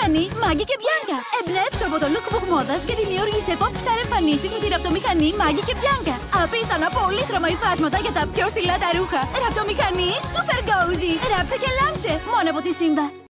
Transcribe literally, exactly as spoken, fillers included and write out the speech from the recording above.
ραπτομηχανή Maggie και Bianca. Εμπνεύσου από το lookbook μόδας και δημιούργησε pop star εμφανίσεις με τη ραπτομηχανή Maggie και Bianca. Απίθανα πολύχρωμα υφάσματα για τα πιο στυλά τα ρούχα. Ραπτομηχανή super cozy. Ράψε και λάμψε. Μόνο από τη Simba.